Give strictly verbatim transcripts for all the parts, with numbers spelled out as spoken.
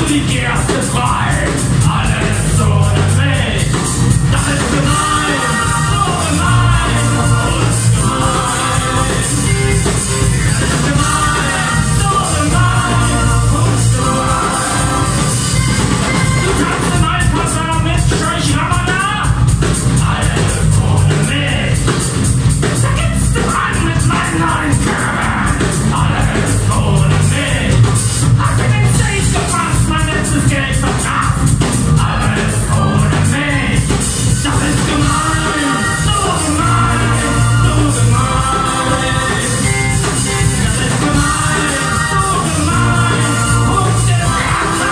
die erste frei. Alles ohne mich, das ist gemein, so gemein und gemein. Das ist gemein, so gemein und gemein. Du kannst im Altpassar mit Scheich Ramada. Alles ohne mich, da gibt's du an mit meinen neuen Körpern. Alles ohne mich, hast du den Safe gefasst, mein letztes Geld verkauft. Alles ohne mich, das ist gemein, so gemein, so gemein. Das ist gemein, so gemein und gemein.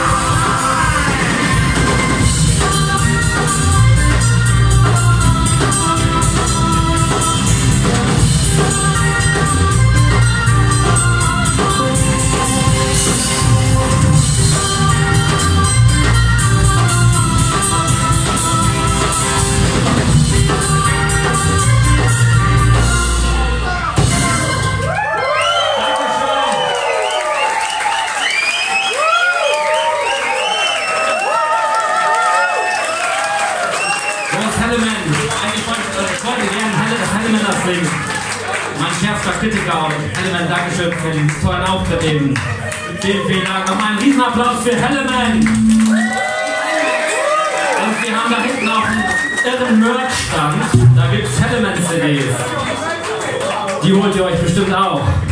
Eigentlich wollte ich wollte gerne Halle, das Helleman das singen. Mein schärfster Kritiker und Helleman, Dankeschön für den tollen Auftritt eben. Vielen, vielen Dank. Nochmal einen Riesenapplaus für Helleman. Und wir haben da hinten auch einen irren Merch-Stand. Da gibt es Helleman-C Ds. Die holt ihr euch bestimmt auch.